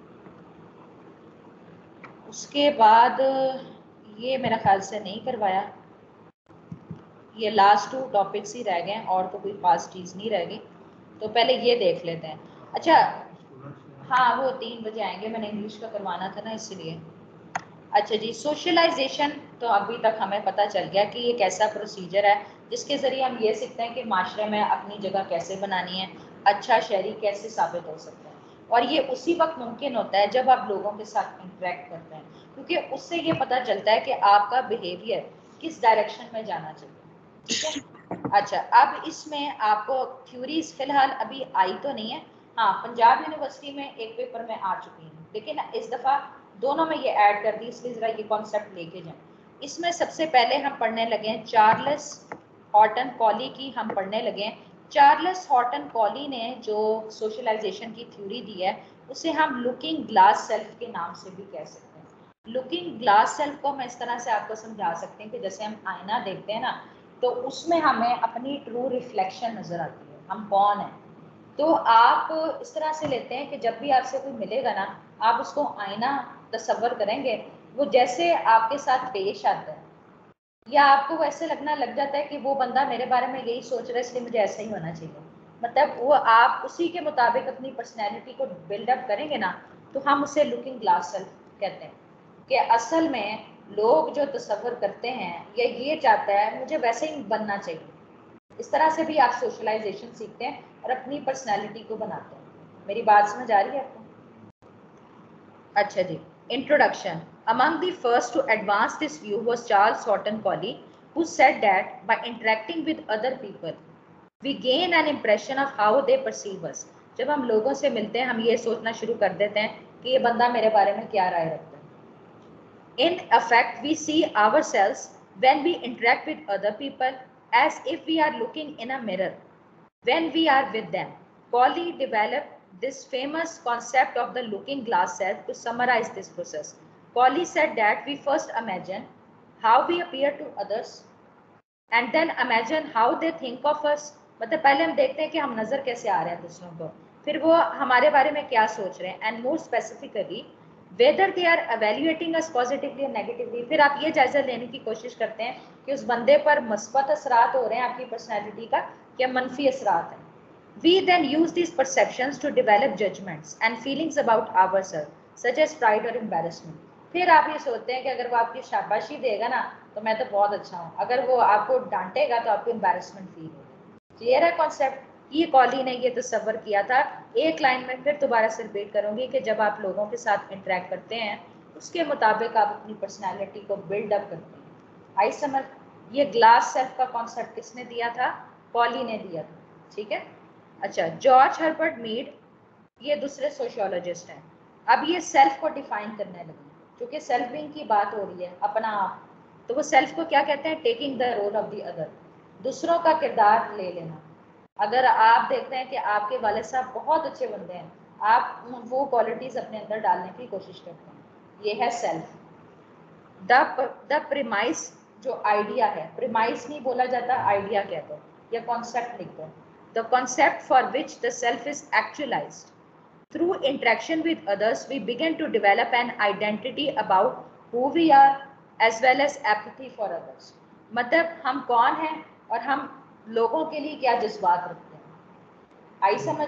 उसके बाद ये मेरा ख्याल से नहीं करवाया, ये लास्ट 2 टॉपिक्स ही रह गए और तो कोई खास चीज़ नहीं रह गई, तो पहले ये देख लेते हैं। अच्छा, हाँ वो 3 बजे आएंगे, मैंने इंग्लिश का करवाना था ना इसलिए। अच्छा जी, सोशलाइजेशन तो अभी तक हमें पता चल गया कि ये कैसा प्रोसीजर है जिसके ज़रिए हम ये सीखते हैं कि माशरे में अपनी जगह कैसे बनानी है, अच्छा शहरी कैसे साबित हो सकते हैं। और ये उसी वक्त मुमकिन होता है जब आप लोगों के साथ इंटरेक्ट करते हैं, क्योंकि उससे ये पता चलता है कि आपका बिहेवियर किस डायरेक्शन में जाना चाहिए, ठीक है। अच्छा, अब इसमें आपको थ्योरीज फिलहाल अभी आई तो नहीं है, हाँ पंजाब यूनिवर्सिटी में एक पेपर में आ चुकी है, लेकिन इस दफ़ा दोनों में ये ऐड कर दी, इसलिए ज़रा ये कॉन्सेप्ट लेके जाएं। इसमें सबसे पहले हम पढ़ने लगे हैं चार्ल्स हॉटन कॉली की, हम पढ़ने लगे हैं। चार्ल्स हॉटन कॉली ने जो सोशलाइजेशन की थ्योरी दी है उसे हम लुकिंग ग्लास सेल्फ के नाम से भी कह सकते हैं। लुकिंग ग्लास सेल्फ को मैं इस तरह से आपको समझा सकते हैं कि जैसे हम आईना देखते हैं ना, तो उसमें हमें अपनी ट्रू रिफ्लेक्शन नज़र आती है, हम कौन हैं। तो आप इस तरह से लेते हैं कि जब भी आपसे कोई मिलेगा ना, आप उसको आईना तसव्वुर करेंगे, वो जैसे आपके साथ पेश आता है, या आपको वैसे लगना लग जाता है कि वो बंदा मेरे बारे में यही सोच रहा है इसलिए मुझे ऐसा ही होना चाहिए, मतलब वो आप उसी के मुताबिक अपनी पर्सनैलिटी को बिल्डअप करेंगे ना, तो हम उसे लुकिंग ग्लास सेल्फ कहते हैं। कि असल में लोग जो तसव्वुर करते हैं या ये चाहता है मुझे वैसे ही बनना चाहिए, इस तरह से भी आप सोशलाइजेशन सीखते हैं और अपनी पर्सनैलिटी को बनाते हैं। मेरी बात समझ आ रही है आपको? अच्छा जी, introduction. Among the first to advance this view was Charles Horton Colley, who said that by interacting with other people, we gain an impression of how they perceive us. जब हम लोगों से मिलते हैं हम ये सोचना शुरू कर देते हैं कि ये बंदा मेरे बारे में क्या राय रखता है। In effect, we see ourselves when we interact with other people as if we are looking in a mirror when we are with them. Colley developed this famous concept of the looking glass self to summarize this process. Colley said that we first imagine how we appear to others and then imagine how they think of us. मतलब पहले हम देखते हैं कि हम नज़र कैसे आ रहे हैं दूसरों को, फिर वो हमारे बारे में क्या सोच रहे हैं, and more specifically whether they are evaluating us positively और नेगेटिवली। फिर आप ये जायजा लेने की कोशिश करते हैं कि उस बंदे पर मस्बत असरात हो रहे हैं आपकी पर्सनैलिटी का या मनफी असरात हैं। We then use these perceptions to develop judgments and feelings about ourselves, such as pride or embarrassment. फिर आप ये सोचते हैं कि अगर वो आपकी शाबाशी देगा ना तो मैं तो बहुत अच्छा हूँ, अगर वो आपको डांटेगा तो आपको एम्बैरेसमेंट फील होगा। क्लियर है कॉन्सेप्ट? ये कॉली ने ये तस्वर किया था। एक लाइन में फिर दोबारा से रिपीट करूंगी कि जब आप लोगों के साथ इंटरेक्ट करते हैं उसके मुताबिक आप अपनी पर्सनैलिटी को बिल्डअप करते हैं। आई समझ? ये ग्लास सेल्फ का कॉन्सेप्ट किसने दिया था? कॉली ने दिया था, ठीक है। अच्छा, जॉर्ज हर्बर्ट मीड ये दूसरे सोशियोलॉजिस्ट हैं। अब ये सेल्फ को डिफाइन करने लगे, क्योंकि सेल्फ बीइंग की बात हो रही है, अपना आप, तो वो सेल्फ को क्या कहते हैं? Taking the role of the other, दूसरों का किरदार ले लेना। अगर आप देखते हैं कि आपके वाले साहब बहुत अच्छे बंदे हैं, आप वो क्वालिटीज अपने अंदर डालने की कोशिश करते हैं, ये है सेल्फ। द प्रीमाइस जो आइडिया है, प्रीमाइस नहीं बोला जाता, आइडिया कहते हैं या कॉन्सेप्ट लिखते हैं। The concept for which the self is actualized through interaction with others, we begin to develop an identity about who we are as well as empathy for others। मतलब हम कौन हैं और हम लोगों के लिए क्या जज्बात रखते हैं। आई समझ?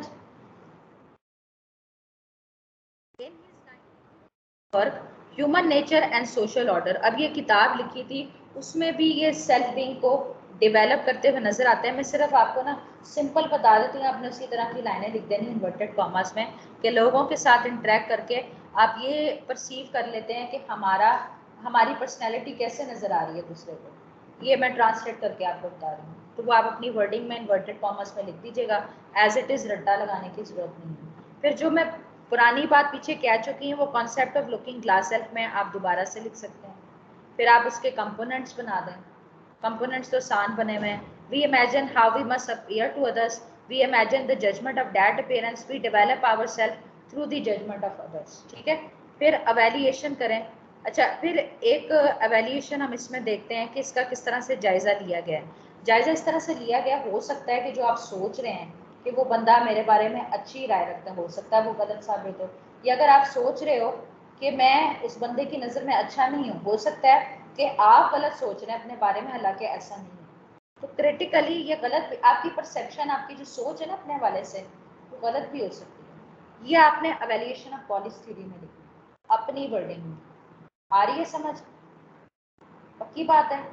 Work human nature and social order, अब ये किताब लिखी थी, उसमें भी ये सेल्फ बीइंग को डेवलप करते हुए नजर आते हैं। मैं सिर्फ आपको ना सिंपल बता देती हूँ, आपने उसी तरह की लाइनें लिख देनी इन्वर्टेड कॉमर्स में, कि लोगों के साथ इंटरेक्ट करके आप ये परसीव कर लेते हैं कि हमारी पर्सनैलिटी कैसे नजर आ रही है दूसरे को। ये मैं ट्रांसलेट करके आपको बता रही हूँ, तो वो आप अपनी वर्डिंग में इन्वर्टेड कॉमर्स में लिख दीजिएगा, एज इट इज रट्टा लगाने की जरूरत नहीं है। फिर जो मैं पुरानी बात पीछे कह चुकी हैं, वो concept of looking glass self में आप दोबारा से लिख सकते हैं। फिर आप उसके कंपोनेंट्स बना दें, कंपोनेंट्स तो आसान बने हुए हैं। We imagine how we must appear to others, we imagine the judgement of that appearance, we develop our self through the judgement of others. ठीक है, फिर अवेल्युएशन करें। अच्छा, फिर एक अवेल्युएशन हम इसमें देखते हैं कि इसका किस तरह से जायजा लिया गया है। जायजा इस तरह से लिया गया, हो सकता है कि जो आप सोच रहे हैं कि वो बंदा मेरे बारे में अच्छी राय रखता है, हो सकता है वो गलत साबित हो, या अगर आप सोच रहे हो कि मैं उस बंदे की नज़र में अच्छा नहीं हूँ, हो सकता है कि आप गलत सोच रहे हैं अपने बारे में, हालांकि ऐसा नहीं है। तो क्रिटिकली ये गलत, आपकी परसेप्शन, आपकी जो सोच है ना अपने वाले से, वो गलत भी हो सकती है। ये आपने एवेल्युएशन ऑफ पॉलिसी थ्योरी में लिखी, अपनी वर्डिंग में। आ रही है समझ? पक्की बात है?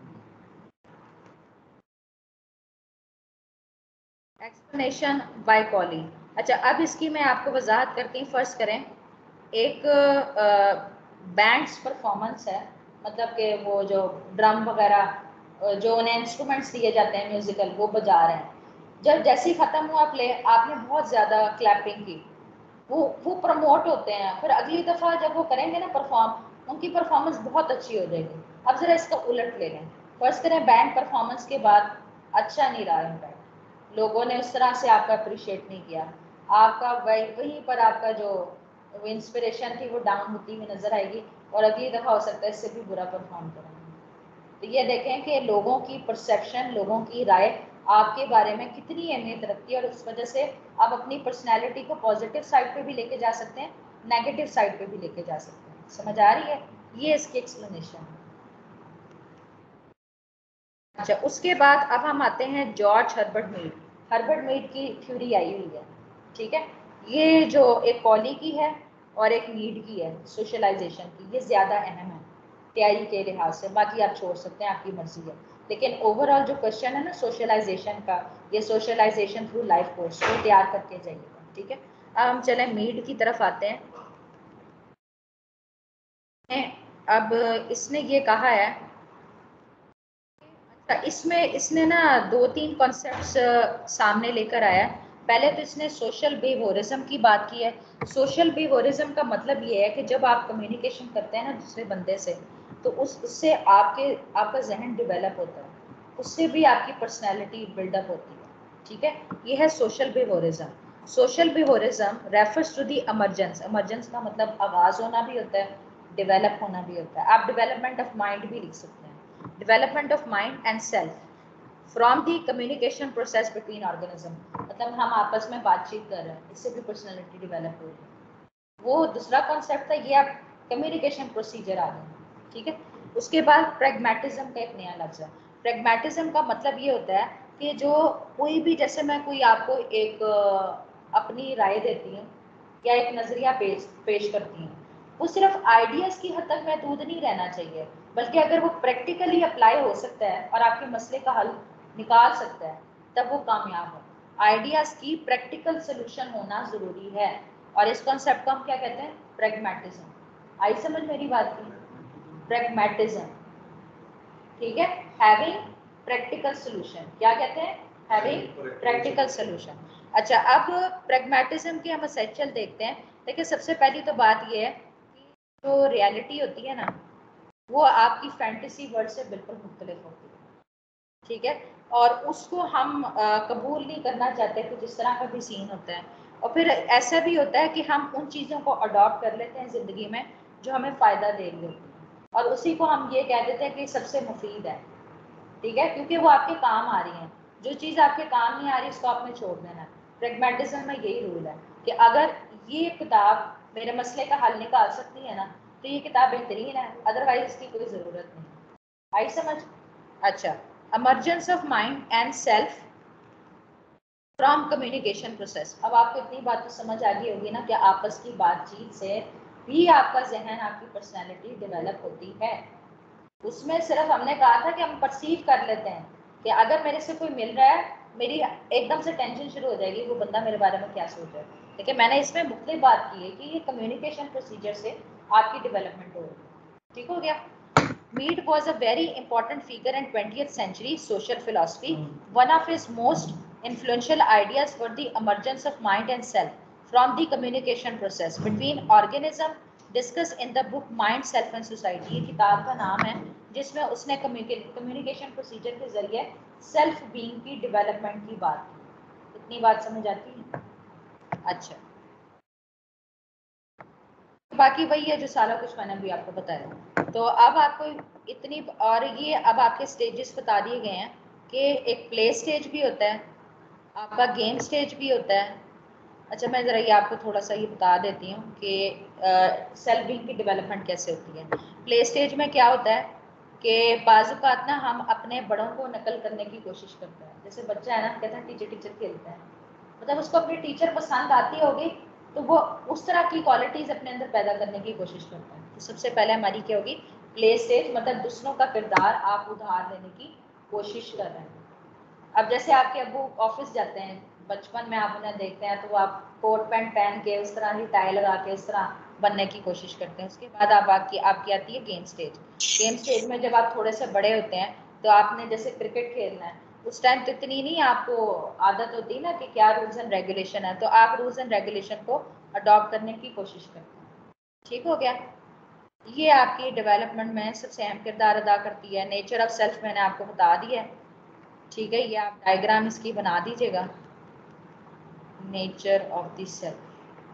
Explanation by Cooley. अच्छा, अब इसकी मैं आपको वजाहत करती हूँ। फर्स्ट करें, एक बैंड्स परफॉर्मेंस है, मतलब कि वो जो ड्रम वगैरह जो उन्हें इंस्ट्रूमेंट्स दिए जाते हैं म्यूजिकल, वो बजा रहे हैं। जब जैसे ही ख़त्म हुआ प्ले, आपने बहुत ज़्यादा क्लैपिंग की, वो प्रमोट होते हैं, फिर अगली दफ़ा जब वो करेंगे ना परफॉर्म, उनकी परफॉर्मेंस बहुत अच्छी हो जाएगी। अब ज़रा इसका उलट ले लें। फर्स्ट करें, बैंड परफॉर्मेंस के बाद अच्छा नहीं रहा इम्पैक्ट, लोगों ने उस तरह से आपका अप्रिशिएट नहीं किया, आपका वहीं पर आपका जो वो इंस्पिरेशन थी वो डाउन होती हुई नजर आएगी, और अगली दफ़ा हो सकता है इससे भी बुरा परफॉर्म करेंगे। तो ये देखें कि लोगों की परसेप्शन, लोगों की राय आपके बारे में कितनी अहमियत रखती है, और उस वजह से आप अपनी पर्सनैलिटी को पॉजिटिव साइड पे भी लेके जा सकते हैं, नेगेटिव साइड पे भी लेके जा सकते हैं। समझ आ रही है? ये इसकी एक्सप्लेनेशन है। अच्छा, उसके बाद अब हम आते हैं George Herbert Mead. Herbert Mead की थ्योरी आई हुई है, ठीक है। ये जो एक कॉली की है और एक मीड की है सोशलाइजेशन की, ये ज़्यादा अहम है तैयारी के लिहाज से, बाकी आप छोड़ सकते हैं, आपकी मर्जी है। लेकिन ओवरऑल जो क्वेश्चन है ना सोशलाइजेशन का, ये सोशलाइजेशन थ्रू लाइफ कोर्स, वो तैयार करके जाइएगा, ठीक है। अब हम चलें मीड की तरफ आते हैं। अब इसने ये कहा है, इसमें इसने ना दो तीन कॉन्सेप्ट्स सामने लेकर आया। पहले तो इसने सोशल बिहेवियरिज्म की बात की है। सोशल बिहेवियरिज्म का मतलब ये है कि जब आप कम्युनिकेशन करते हैं ना दूसरे बंदे से, तो उससे आपका जहन डेवलप होता है, उससे भी आपकी पर्सनैलिटी बिल्डअप होती है, ठीक है। ये है social behaviourism. Social behaviourism refers to the emergence. Emergence का मतलब आगाज होना भी होता है, डेवलप होना भी होता है। आप डेवलपमेंट ऑफ माइंड भी लिख सकते हैं, development of mind and self from the communication process between organism. मतलब हम आपस में बातचीत कर रहे हैं, इससे भी पर्सनैलिटी डेवलप हो रही है। वो दूसरा कॉन्सेप्ट था, ये आप कम्युनिकेशन प्रोसीजर आ गए, ठीक है। उसके बाद प्रैग्मेटिज्म का एक नया लफ्ज़ है। प्रैग्मेटिज्म का मतलब ये होता है कि जो कोई भी, जैसे मैं कोई आपको एक अपनी राय देती हूँ या एक नज़रिया पेश करती हूँ, वो सिर्फ आइडियाज़ की हद तक महदूद नहीं रहना चाहिए, बल्कि अगर वो प्रैक्टिकली अप्लाई हो सकता है और आपके मसले का हल निकाल सकता है, तब वो कामयाब है। आइडियाज़ की प्रैक्टिकल सोल्यूशन होना ज़रूरी है, और इस कॉन्सेप्ट को हम क्या कहते हैं? प्रैग्मेटिज्म। आई समझ मेरी बात की? प्रैग्मेटिज्म, ठीक है। हैविंग प्रैक्टिकल सोल्यूशन, क्या कहते हैं? Having practical solution. अच्छा, अब प्रैग्मेटिज्म के हम एसेंशियल देखते हैं। देखिए, सबसे पहली तो बात ये है कि जो रियलिटी होती है ना, वो आपकी फैंटेसी वर्ल्ड से बिल्कुल मुख्तलिफ होती है, ठीक है, और उसको हम कबूल नहीं करना चाहते कि जिस तरह का भी सीन होता है। और फिर ऐसा भी होता है कि हम उन चीज़ों को अडॉप्ट कर लेते हैं ज़िंदगी में जो हमें फ़ायदा दे रही होती है, और उसी को हम ये कह देते हैं कि सबसे मुफीद है, ठीक है, क्योंकि वो आपके काम आ रही है। जो चीज़ आपके काम नहीं आ रही उसको आपने छोड़ देना है। प्रैग्मेटिज्म में यही रूल है कि अगर ये किताब मेरे मसले का हल निकाल सकती है ना, तो ये किताब बेहतरीन है, अदरवाइज इसकी कोई ज़रूरत नहीं। आई समझ? अच्छा, emergence of mind and self from communication process। अब आपको इतनी बात तो समझ आ गई होगी ना कि आपस की बातचीत से भी आपका जहन, आपकी पर्सनैलिटी डेवलप होती है। उसमें सिर्फ हमने कहा था कि हम परसीव कर लेते हैं कि अगर मेरे से कोई मिल रहा है, मेरी एकदम से टेंशन शुरू हो जाएगी, वो बंदा मेरे बारे में क्या सोच रहा है। देखिए, मैंने इसमें मुख्तलिफ बात की है कि ये कम्युनिकेशन प्रोसीजर से आपकी डेवलपमेंट हो रही है। ठीक हो गया? Mead was a very important figure in 20th century social philosophy. One of his most influential ideas were the emergence of mind and self from the communication process between organism discussed in the book Mind, Self and Society। ये किताब का नाम है जिसमें उसने communication procedure के जरिए self being की डेवलपमेंट की बात की। इतनी बात समझ आती है? अच्छा, बाकी वही है जो सारा कुछ मैंने भी आपको बताया। तो अब आपको इतनी, और ये अब आपके स्टेजेस बता दिए गए हैं कि एक प्ले स्टेज भी होता है, आपका गेम स्टेज भी होता है। अच्छा, मैं ज़रा ये आपको थोड़ा सा ये बता देती हूँ कि सेल्फ बीइंग की डेवलपमेंट कैसे होती है। प्ले स्टेज में क्या होता है कि बाज़-औक़ात ना हम अपने बड़ों को नकल करने की कोशिश करते हैं। जैसे बच्चा है ना, कहता है टीचर टीचर खेलता है, मतलब उसको अपनी टीचर पसंद आती होगी तो वो उस तरह की क्वालिटीज़ अपने अंदर पैदा करने की कोशिश करता है। तो सबसे पहले हमारी क्या होगी? प्ले स्टेज, मतलब दूसरों का किरदार आप उधार लेने की कोशिश कर रहे हैं। अब जैसे आपके अब्बू ऑफिस जाते हैं, बचपन में आप उन्हें देखते हैं तो वो आप कोट पैंट पहन के उस तरह की टाई लगा के उस तरह बनने की कोशिश करते हैं। उसके बाद आपकी आती है गेम स्टेज। गेम स्टेज में जब आप थोड़े से बड़े होते हैं तो आपने जैसे क्रिकेट खेलना है, उस टाइम तो इतनी नहीं आपको आदत होती ना कि क्या रूल्स एंड रेगुलेशन है, तो आप रूल्स एंड रेगुलेशन को अडॉप्ट करने की कोशिश करते हैं। ठीक हो गया? ये आपकी डेवलपमेंट में सबसे अहम किरदार अदा करती है। नेचर ऑफ सेल्फ मैंने आपको बता दिया है, ठीक है, ये आप डायग्राम इसकी बना दीजिएगा। नेचर ऑफ द सेल्फ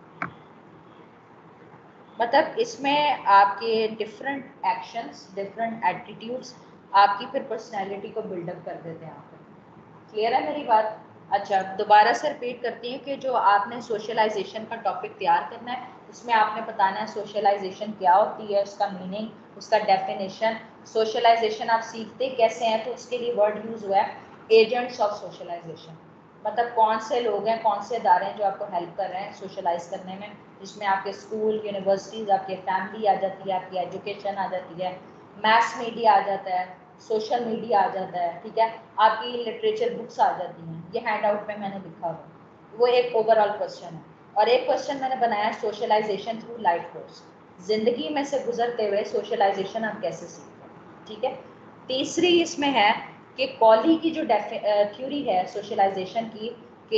मतलब इसमें आपके डिफरेंट एक्शंस, डिफरेंट एटीट्यूड्स आपकी फिर पर्सनैलिटी को बिल्डअप कर देते हैं आप। क्लियर है मेरी बात? अच्छा, दोबारा से रिपीट करती हूँ कि जो आपने सोशलाइजेशन का टॉपिक तैयार करना है, उसमें आपने बताना है सोशलाइजेशन क्या होती है, उसका मीनिंग, उसका डेफिनेशन। सोशलाइजेशन आप सीखते कैसे हैं, तो उसके लिए वर्ड यूज़ हुआ है एजेंट्स ऑफ सोशलाइजेशन। मतलब कौन से लोग हैं, कौन से इदारे हैं जो आपको हेल्प कर रहे हैं सोशलाइज करने में, जिसमें आपके स्कूल, यूनिवर्सिटीज़, आपकी फैमिली आ जाती है, आपकी एजुकेशन आ जाती है, मैस मीडिया आ जाता है, सोशल मीडिया आ जाता है, ठीक है, आपकी लिटरेचर बुक्स आ जाती हैं। ये हैंड आउट में मैंने लिखा हुआ, वो एक ओवरऑल क्वेश्चन है। और एक क्वेश्चन मैंने बनाया सोशलाइजेशन थ्रू लाइफ कोर्स, जिंदगी में से गुजरते हुए सोशलाइजेशन हम कैसे सीखते हैं, ठीक है। तीसरी इसमें है कि कॉली की जो थ्योरी है सोशलाइजेशन की,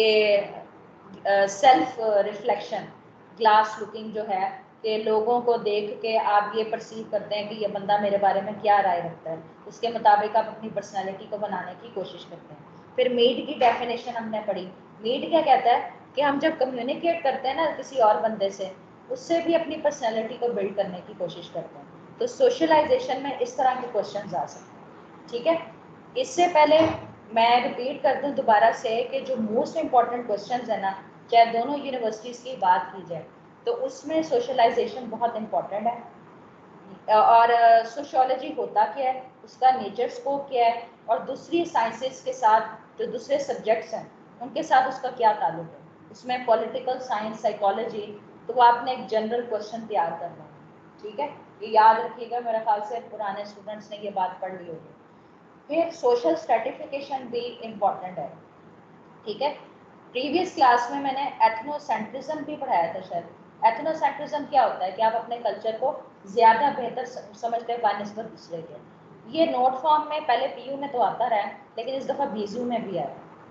कि सेल्फ रिफ्लेक्शन, ग्लास लुकिंग जो है, कि लोगों को देख के आप ये परसीव करते हैं कि ये बंदा मेरे बारे में क्या राय रखता है, उसके मुताबिक आप अपनी पर्सनैलिटी को बनाने की कोशिश करते हैं। फिर मीड की डेफिनेशन हमने पढ़ी। मीड क्या कहता है कि हम जब कम्युनिकेट करते हैं ना किसी और बंदे से, उससे भी अपनी पर्सनैलिटी को बिल्ड करने की कोशिश करते हैं। तो सोशलाइजेशन में इस तरह के क्वेश्चन आ सकते हैं, ठीक है। इससे पहले मैं रिपीट कर दूं दोबारा से कि जो मोस्ट इम्पॉर्टेंट क्वेश्चंस है ना, चाहे दोनों यूनिवर्सिटीज़ की बात की जाए, तो उसमें सोशलाइजेशन बहुत इम्पॉर्टेंट है। और सोशियोलॉजी होता क्या है, उसका नेचर स्कोप क्या है, और दूसरी साइंसेस के साथ जो दूसरे सब्जेक्ट्स हैं उनके साथ उसका क्या ताल्लुक है, उसमें पॉलिटिकल साइंस, साइकोलॉजी, तो वो आपने एक जनरल क्वेश्चन तैयार करना है, ठीक है। ये याद रखिएगा, मेरे ख्याल से पुराने स्टूडेंट्स ने ये बात पढ़ ली होगी। फिर सोशल स्ट्रेटिफिकेशन भी इम्पॉर्टेंट है, ठीक है। प्रीवियस क्लास में मैंने एथनोसेंट्रिज्म भी पढ़ाया था शायद। एथनोसेंट्रिज्म क्या होता है कि आप अपने कल्चर को ज़्यादा बेहतर समझते हैं बानिस्बत दूसरे के। ये नोट फॉर्म में पहले पीयू में तो आता रहा है, लेकिन इस दफ़ा बीजू में भी आया,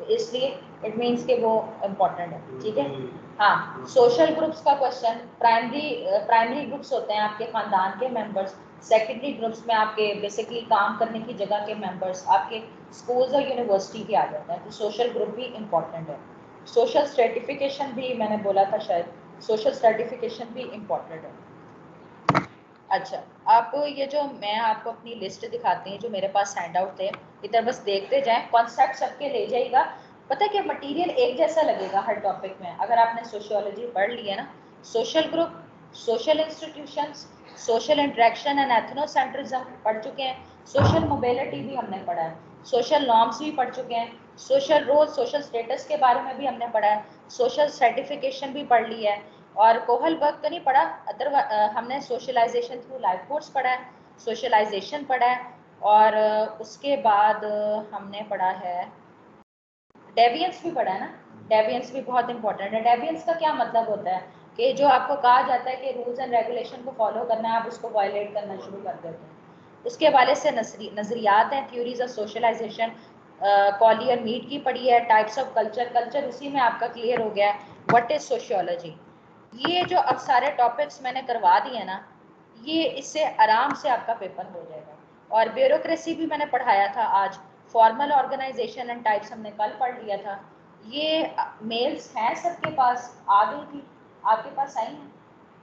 इसलिए इट मीन्स कि वो इम्पोर्टेंट है, ठीक है। हाँ, सोशल ग्रुप्स का क्वेश्चन, प्राइमरी ग्रुप्स होते हैं आपके खानदान के मेंबर्स, सेकेंडरी ग्रुप्स में आपके बेसिकली काम करने की जगह के मेंबर्स, आपके स्कूल्स और यूनिवर्सिटी के आ जाते हैं, तो सोशल ग्रुप भी इम्पोर्टेंट है। सोशल स्ट्रेटिफिकेशन भी मैंने बोला था शायद, सोशल स्ट्रेटिफिकेशन भी इम्पोर्टेंट है। अच्छा, आप ये जो मैं आपको अपनी लिस्ट दिखाती हूँ जो मेरे पास हैंड आउट थे, इधर बस देखते जाएं, कॉन्सेप्ट सबके ले जाइएगा। पता है कि मटेरियल एक जैसा लगेगा हर टॉपिक में, अगर आपने सोशियोलॉजी पढ़ ली है ना। Social group, social institutions, social interaction and ethnocentrism पढ़ चुके हैं, सोशल मोबिलिटी भी हमने पढ़ा है, सोशल नॉर्म्स भी पढ़ चुके हैं, सोशल रोल, सोशल स्टेटस के बारे में भी हमने पढ़ा है, सोशल सर्टिफिकेशन भी पढ़ ली है, और कोहल वर्क तो नहीं पढ़ा, हमने सोशलाइजेशन थ्रू लाइफ कोर्स पढ़ा है, सोशलाइजेशन पढ़ा है, और उसके बाद हमने पढ़ा है डेवियंस भी पढ़ा है ना। डेवियंस भी बहुत इंपॉर्टेंट है। डेवियंस का क्या मतलब होता है कि जो आपको कहा जाता है कि रूल्स एंड रेगुलेशन को फॉलो करना है, आप उसको वायलेट करना शुरू कर देते हैं। उसके हवाले से नजरियात हैं, थ्योरीज ऑफ सोशलाइजेशन, कॉलियर मीट की पढ़ी है, टाइप्स ऑफ कल्चर, कल्चर उसी में आपका क्लियर हो गया, व्हाट इज सोशियोलॉजी। ये जो अब सारे टॉपिक्स मैंने करवा दिए ना, ये इससे आराम से आपका पेपर हो जाएगा। और ब्यूरोक्रेसी भी मैंने पढ़ाया था आज, फॉर्मल ऑर्गेनाइजेशन एंड टाइप्स हमने कल पढ़ लिया था। ये मेल्स हैं सबके पास, आ गई थी, आपके पास आई हैं?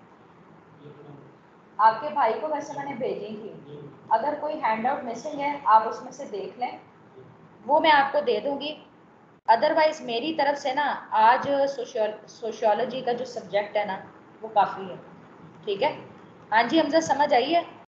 आपके भाई को वैसे मैंने भेजी थी, अगर कोई हैंड आउट मिसिंग है आप उसमें से देख लें, वो मैं आपको दे दूंगी। अदरवाइज मेरी तरफ से ना आज सोशियोलॉजी का जो सब्जेक्ट है ना वो काफ़ी है, ठीक है। हाँ जी हमजा, समझ आई है?